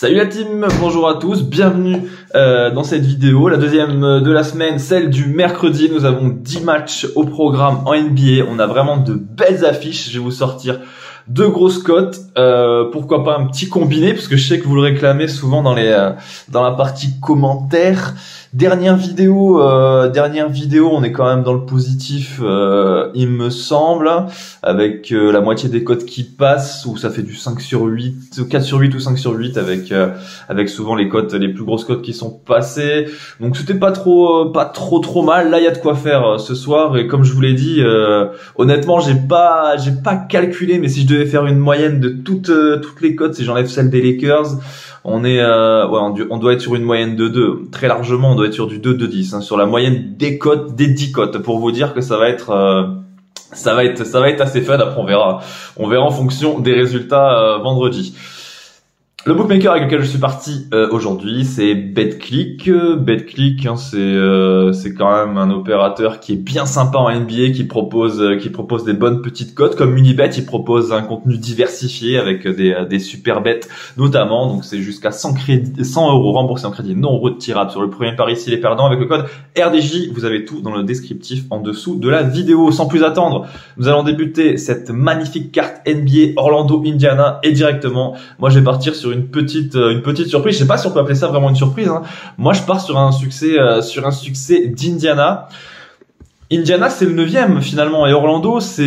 Salut la team, bonjour à tous, bienvenue dans cette vidéo, la deuxième de la semaine, celle du mercredi. Nous avons 10 matchs au programme en NBA, on a vraiment de belles affiches. Je vais vous sortir deux grosses cotes, pourquoi pas un petit combiné, parce que je sais que vous le réclamez souvent dans la partie commentaires. Dernière vidéo, on est quand même dans le positif, il me semble, avec la moitié des cotes qui passent, où ça fait du 5 sur 8, 4 sur 8 ou 5 sur 8, avec souvent les cotes, les plus grosses cotes qui sont passées. Donc c'était pas trop mal. Là, il y a de quoi faire ce soir, et comme je vous l'ai dit, honnêtement, j'ai pas calculé, mais si je devais faire une moyenne de toutes les cotes, si j'enlève celle des Lakers, on est on doit être sur une moyenne de 2, très largement. On doit être sur du 2-2-10, hein, sur la moyenne des cotes, des 10 cotes, pour vous dire que ça va être assez fun. Après on verra en fonction des résultats vendredi. Le bookmaker avec lequel je suis parti aujourd'hui, c'est BetClick. BetClick, hein, c'est quand même un opérateur qui est bien sympa en NBA, qui propose des bonnes petites cotes. Comme Unibet, il propose un contenu diversifié avec des super bets notamment. Donc c'est jusqu'à 100 euros remboursés en crédit non retirable sur le premier pari s'il est perdant avec le code RDJ. Vous avez tout dans le descriptif en dessous de la vidéo. Sans plus attendre, nous allons débuter cette magnifique carte NBA Orlando-Indiana, et directement, moi je vais partir sur une petite surprise. Je sais pas si on peut appeler ça vraiment une surprise, hein. Moi je pars sur un succès d'Indiana. Indiana, c'est le 9e finalement, et Orlando c'est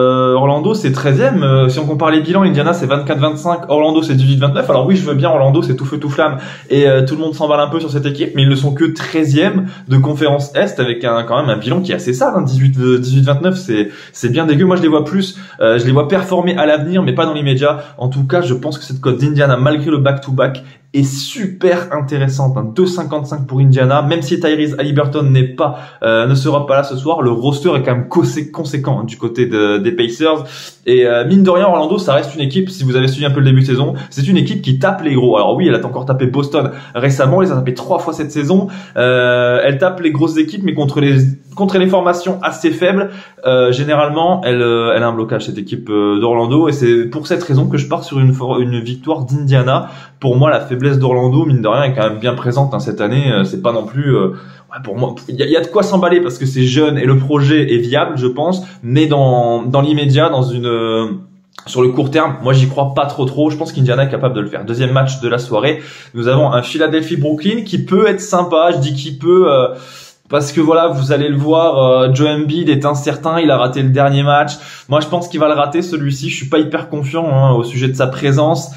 13e. Si on compare les bilans, Indiana c'est 24-25, Orlando c'est 18-29. Alors oui, je veux bien, Orlando c'est tout feu tout flamme, et tout le monde s'emballe un peu sur cette équipe, mais ils ne sont que 13e de conférence Est, avec quand même un bilan qui est assez sale, hein. 18-29, c'est bien dégueu. Moi je les vois je les vois performer à l'avenir, mais pas dans l'immédiat. En tout cas, je pense que cette cote d'Indiana, malgré le back-to-back, est super intéressante, hein. 2,55 pour Indiana, même si Tyrese Haliburton ne sera pas là ce soir. Le roster est quand même conséquent, hein, du côté des Pacers, et mine de rien, Orlando, ça reste une équipe, si vous avez suivi un peu le début de saison, c'est une équipe qui tape les gros. Alors oui, elle a encore tapé Boston récemment, elle les a tapé 3 fois cette saison. Elle tape les grosses équipes, mais contre les formations assez faibles, généralement elle a un blocage, cette équipe d'Orlando, et c'est pour cette raison que je pars sur une victoire d'Indiana. Pour moi, la faiblesse d'Orlando, mine de rien, est quand même bien présente, hein, cette année. C'est pas non plus pour moi, il y a de quoi s'emballer, parce que c'est jeune et le projet est viable, je pense, mais dans l'immédiat, sur le court terme, moi j'y crois pas trop. Je pense qu'Indiana est capable de le faire. Deuxième match de la soirée, nous avons un Philadelphie-Brooklyn qui peut être sympa. Je dis qu'il peut parce que voilà, vous allez le voir, Joe Embiid est incertain, il a raté le dernier match. Moi je pense qu'il va le rater celui-ci. Je suis pas hyper confiant, hein, au sujet de sa présence.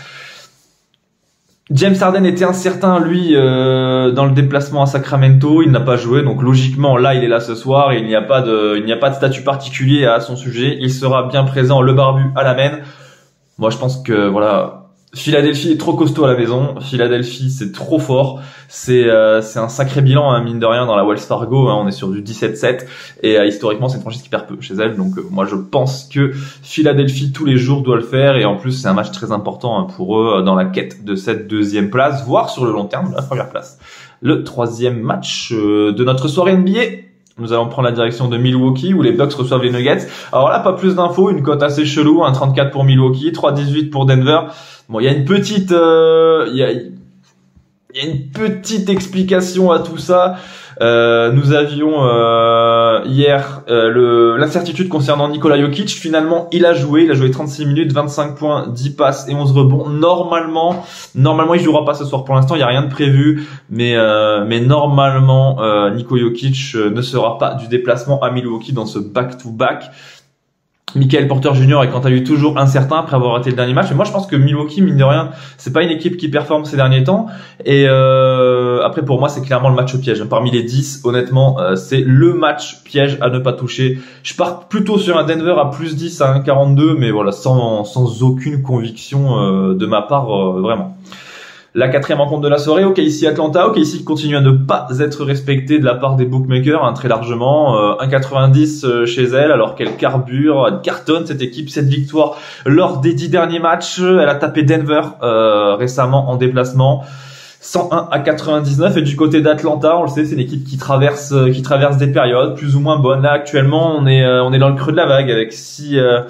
James Harden était incertain, lui, dans le déplacement à Sacramento. Il n'a pas joué, donc logiquement, là, il est là ce soir, et il n'y a pas de statut particulier à son sujet. Il sera bien présent, le barbu à la main. Moi, je pense que, voilà, Philadelphie est trop costaud à la maison. Philadelphie, c'est trop fort. C'est un sacré bilan, hein, mine de rien, dans la Wells Fargo, hein. On est sur du 17-7, et historiquement, c'est une franchise qui perd peu chez elle. Donc moi, je pense que Philadelphie tous les jours doit le faire, et en plus, c'est un match très important, hein, pour eux, dans la quête de cette deuxième place, voire sur le long terme, la première place. Le troisième match de notre soirée NBA. Nous allons prendre la direction de Milwaukee, où les Bucks reçoivent les Nuggets. Alors là, pas plus d'infos, une cote assez chelou, 1,34 pour Milwaukee, 3,18 pour Denver. Bon, il y a une petite, il y a une petite explication à tout ça. Nous avions hier l'incertitude concernant Nikola Jokic. Finalement, il a joué 36 minutes, 25 points, 10 passes et 11 rebonds. Normalement, il jouera pas ce soir. Pour l'instant, il y a rien de prévu, mais normalement, Niko Jokic ne sera pas du déplacement à Milwaukee dans ce back-to-back. Michael Porter Jr. est quant à lui toujours incertain après avoir raté le dernier match. Et moi, je pense que Milwaukee, mine de rien, c'est pas une équipe qui performe ces derniers temps. Et après, pour moi, c'est clairement le match piège. Parmi les 10, honnêtement, c'est le match piège à ne pas toucher. Je pars plutôt sur un Denver à plus 10 à 1,42, mais voilà, sans aucune conviction de ma part, vraiment. La quatrième rencontre de la soirée, OKC Atlanta. OKC continue à ne pas être respectée de la part des bookmakers, hein, très largement. 1,90 chez elle, alors qu'elle carbure, elle cartonne cette équipe. Cette victoire lors des 10 derniers matchs. Elle a tapé Denver récemment en déplacement. 101 à 99, et du côté d'Atlanta, on le sait, c'est une équipe qui traverse des périodes plus ou moins bonnes. Là, actuellement, on est dans le creux de la vague avec 6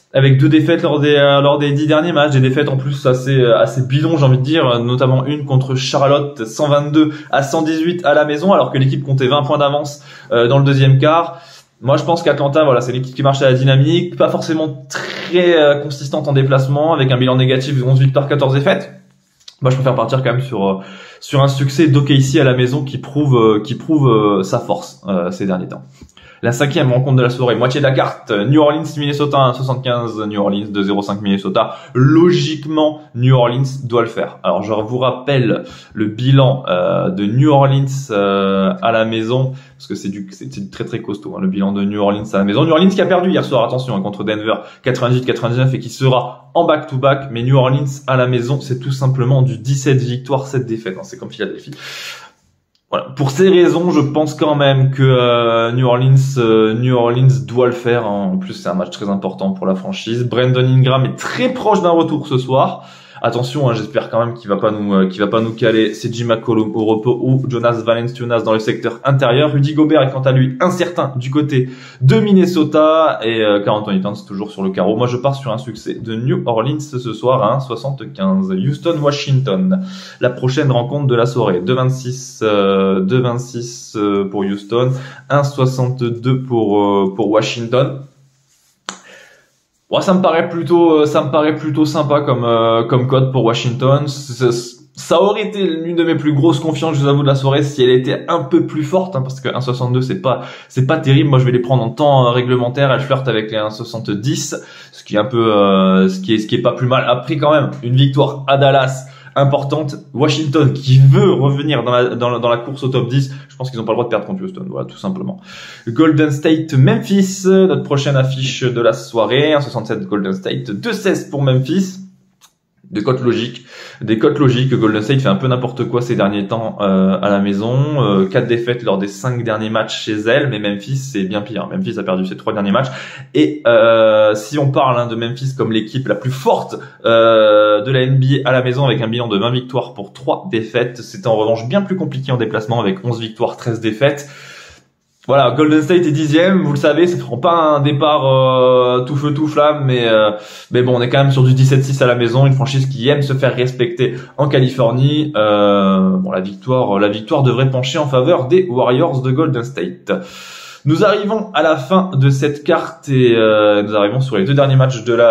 avec 2 défaites lors des 10 derniers matchs, des défaites en plus assez bidons, j'ai envie de dire, notamment une contre Charlotte, 122-118 à la maison, alors que l'équipe comptait 20 points d'avance dans le deuxième quart. Moi, je pense qu'Atlanta, voilà, c'est l'équipe qui marche à la dynamique, pas forcément très consistante en déplacement, avec un bilan négatif de 11 victoires, 14 défaites. Moi, je préfère partir quand même sur un succès d'OKC à la maison qui prouve sa force ces derniers temps. La 5e rencontre de la soirée, moitié de la carte, New Orleans, Minnesota, 1,75 New Orleans, 2,05 Minnesota. Logiquement, New Orleans doit le faire. Alors, je vous rappelle le bilan de New Orleans à la maison, parce que c'est du très très costaud, hein, le bilan de New Orleans à la maison. New Orleans qui a perdu hier soir, attention, hein, contre Denver, 98-99, et qui sera en back-to-back, mais New Orleans à la maison, c'est tout simplement du 17 victoires, 7 défaites, hein, c'est comme Philadelphie. Voilà. Pour ces raisons, je pense quand même que New Orleans doit le faire. Hein. En plus, c'est un match très important pour la franchise. Brandon Ingram est très proche d'un retour ce soir. Attention, hein, j'espère quand même qu'il va pas nous caler CJ McCollum au repos ou Jonas Valanciunas dans le secteur intérieur. Rudy Gobert est quant à lui incertain du côté de Minnesota et Karl Anthony Towns toujours sur le carreau. Moi, je pars sur un succès de New Orleans ce soir à 1,75. Houston-Washington, la prochaine rencontre de la soirée. 2,26 pour Houston, 1,62 pour Washington. Ouais, ça me paraît plutôt sympa comme cote pour Washington. Ça aurait été l'une de mes plus grosses confiances, je vous avoue, de la soirée si elle était un peu plus forte, hein, parce que 1,62 c'est pas terrible. Moi, je vais les prendre en temps réglementaire. Elle flirte avec les 1,70, ce qui est un peu, ce qui est pas plus mal. Après, quand même, une victoire à Dallas importante. Washington qui veut revenir dans la course au top 10. Je pense qu'ils n'ont pas le droit de perdre contre Houston. Voilà, tout simplement. Golden State, Memphis, notre prochaine affiche de la soirée. 1,67 Golden State, 2,16 pour Memphis. Des cotes logiques. Golden State fait un peu n'importe quoi ces derniers temps à la maison. 4 défaites lors des 5 derniers matchs chez elle, mais Memphis c'est bien pire. Memphis a perdu ses 3 derniers matchs. Et si on parle de Memphis comme l'équipe la plus forte de la NBA à la maison avec un bilan de 20 victoires pour 3 défaites, c'était en revanche bien plus compliqué en déplacement avec 11 victoires, 13 défaites. Voilà, Golden State est 10e, vous le savez, ça ne fera pas un départ tout feu tout flamme, mais bon, on est quand même sur du 17-6 à la maison, une franchise qui aime se faire respecter en Californie. Bon, la victoire devrait pencher en faveur des Warriors de Golden State. Nous arrivons à la fin de cette carte et nous arrivons sur les 3 derniers matchs de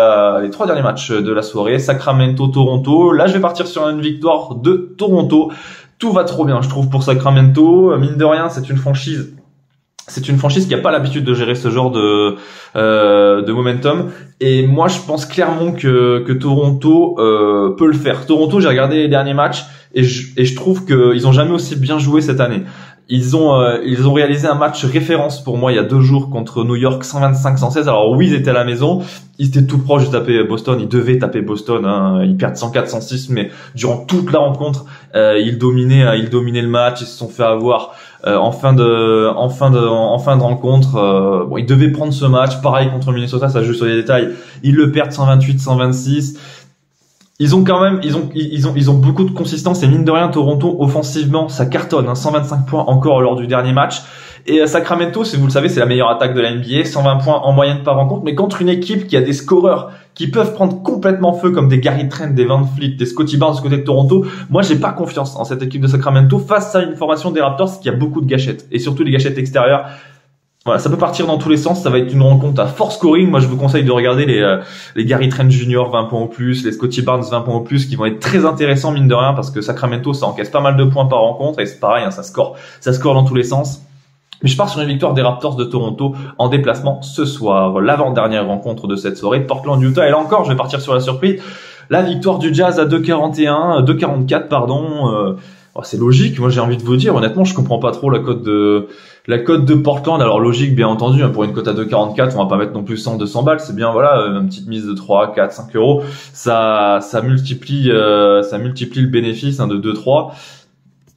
la soirée. Sacramento-Toronto. Là, je vais partir sur une victoire de Toronto. Tout va trop bien, je trouve, pour Sacramento. Mine de rien, c'est une franchise qui a pas l'habitude de gérer ce genre de momentum. Et moi, je pense clairement que Toronto peut le faire. Toronto, j'ai regardé les derniers matchs et je trouve qu'ils ont jamais aussi bien joué cette année. Ils ont réalisé un match référence pour moi il y a 2 jours contre New York, 125-116. Alors oui, ils étaient à la maison, ils étaient tout proches de taper Boston, ils devaient taper Boston, hein. Ils perdent 104-106, mais durant toute la rencontre, ils dominaient le match, ils se sont fait avoir en fin de rencontre. Bon, ils devaient prendre ce match, pareil contre Minnesota, ça joue sur les détails. Ils le perdent 128-126. Ils ont beaucoup de consistance et mine de rien, Toronto, offensivement, ça cartonne, 125 points encore lors du dernier match. Et Sacramento, si vous le savez, c'est la meilleure attaque de la NBA, 120 points en moyenne par rencontre, mais contre une équipe qui a des scoreurs qui peuvent prendre complètement feu comme des Gary Trent, des Van Fleet, des Scottie Barnes du côté de Toronto, moi j'ai pas confiance en cette équipe de Sacramento face à une formation des Raptors qui a beaucoup de gâchettes, et surtout les gâchettes extérieures. Voilà, ça peut partir dans tous les sens, ça va être une rencontre à fort scoring. Moi, je vous conseille de regarder les Gary Trent Jr. 20 points au plus, les Scottie Barnes 20 points au plus, qui vont être très intéressants, mine de rien, parce que Sacramento, ça encaisse pas mal de points par rencontre, et c'est pareil, hein, ça score dans tous les sens. Mais je pars sur une victoire des Raptors de Toronto en déplacement ce soir. L'avant-dernière rencontre de cette soirée, Portland-Utah. Et là encore, je vais partir sur la surprise. La victoire du Jazz à 2,44, pardon. C'est logique. Moi, j'ai envie de vous dire, honnêtement, je comprends pas trop la cote de Portland. Alors, logique, bien entendu, pour une cote à 2,44, on va pas mettre non plus 100, 200 balles. C'est bien, voilà, une petite mise de 3, 4, 5 euros. Ça multiplie le bénéfice, de 2, 3.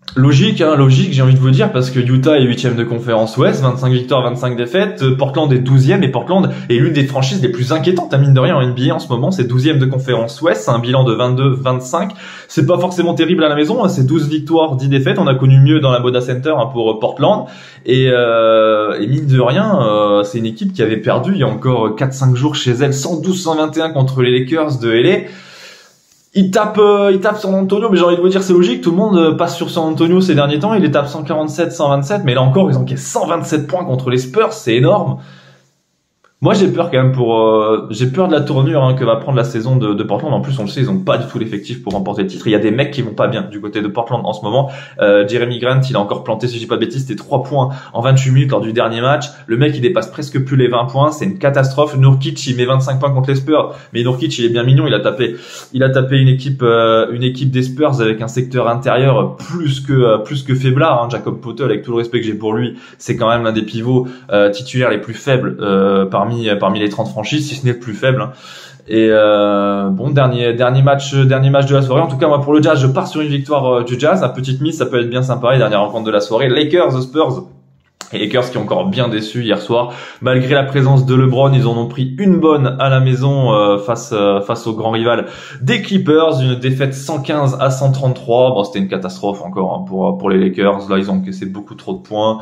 Logique, hein, logique, j'ai envie de vous dire, parce que Utah est 8e de conférence Ouest, 25 victoires, 25 défaites, Portland est 12e, et Portland est l'une des franchises les plus inquiétantes, à mine de rien, en NBA en ce moment, c'est 12e de conférence Ouest, c'est un bilan de 22-25, c'est pas forcément terrible à la maison, hein, c'est 12 victoires, 10 défaites, on a connu mieux dans la Moda Center hein, pour Portland, et mine de rien, c'est une équipe qui avait perdu il y a encore 4-5 jours chez elle, 112-121 contre les Lakers de LA. Il tape San Antonio, mais j'ai envie de vous dire c'est logique, tout le monde passe sur San Antonio ces derniers temps, il les tape 147-127, mais là encore ils ont encaissé 127 points contre les Spurs, c'est énorme. Moi j'ai peur quand même j'ai peur de la tournure hein, que va prendre la saison de Portland. En plus on le sait, ils ont pas du tout l'effectif pour remporter le titre. Il y a des mecs qui vont pas bien du côté de Portland en ce moment. Jeremy Grant, il a encore planté, si je dis pas de bêtises, c'était 3 points en 28 minutes lors du dernier match. Le mec il dépasse presque plus les 20 points, c'est une catastrophe. Nurkic il met 25 points contre les Spurs, mais Nurkic il est bien mignon, il a tapé une équipe des Spurs avec un secteur intérieur plus que faiblard hein. Jacob Poeltl, avec tout le respect que j'ai pour lui, c'est quand même l'un des pivots titulaires les plus faibles parmi les 30 franchises, si ce n'est le plus faible. Hein. Et bon, dernier match de la soirée. En tout cas, moi pour le Jazz, je pars sur une victoire du Jazz. À petite mise, ça peut être bien sympa. Et dernière rencontre de la soirée, Lakers Spurs. Et les Lakers qui ont encore bien déçu hier soir, malgré la présence de LeBron, ils en ont pris une bonne à la maison face au grand rival des Clippers, une défaite 115-133. Bon, c'était une catastrophe encore hein, pour les Lakers. Là, ils ont encaissé beaucoup trop de points.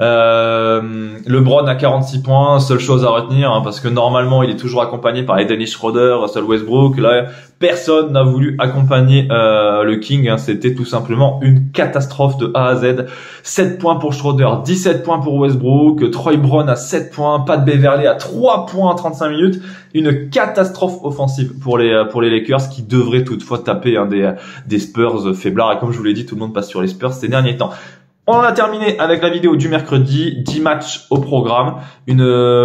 LeBron a 46 points, seule chose à retenir hein, parce que normalement, il est toujours accompagné par Dennis Schroeder, Russell Westbrook. Là, personne n'a voulu accompagner le King. Hein. C'était tout simplement une catastrophe de A à Z. 7 points pour Schroeder, 17 points pour Westbrook, Troy Brown à 7 points, Pat Beverley à 3 points en 35 minutes. Une catastrophe offensive pour les Lakers qui devraient toutefois taper hein, des Spurs faiblards. Et comme je vous l'ai dit, tout le monde passe sur les Spurs ces derniers temps. On en a terminé avec la vidéo du mercredi, 10 matchs au programme, une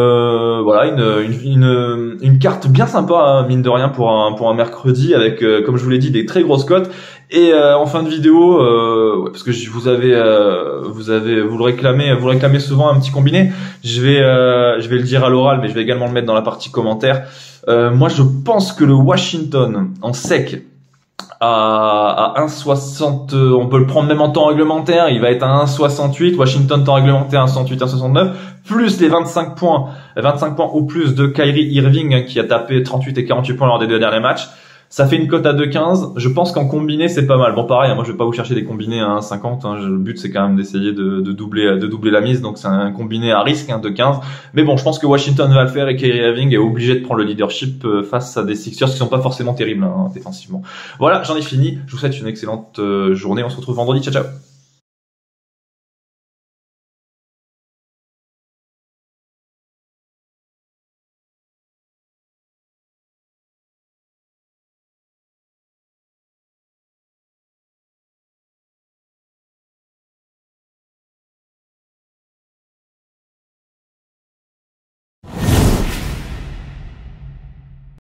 carte bien sympa hein, mine de rien pour un mercredi avec comme je vous l'ai dit des très grosses cotes et en fin de vidéo parce que vous le réclamez souvent un petit combiné, je vais le dire à l'oral mais je vais également le mettre dans la partie commentaire. Moi je pense que le Washington en sec à 1,60, on peut le prendre même en temps réglementaire, il va être à 1,68, Washington temps réglementaire 1,68, 1,69, plus les 25 points ou plus de Kyrie Irving hein, qui a tapé 38 et 48 points lors des 2 derniers matchs. Ça fait une cote à 2,15. Je pense qu'en combiné, c'est pas mal. Bon, pareil, moi, je vais pas vous chercher des combinés à 1,50. Hein. Le but, c'est quand même d'essayer de doubler la mise. Donc, c'est un combiné à risque, hein, 2,15. Mais bon, je pense que Washington va le faire et Kyrie Irving est obligé de prendre le leadership face à des Sixers qui sont pas forcément terribles, hein, défensivement. Voilà, j'en ai fini. Je vous souhaite une excellente journée. On se retrouve vendredi. Ciao, ciao.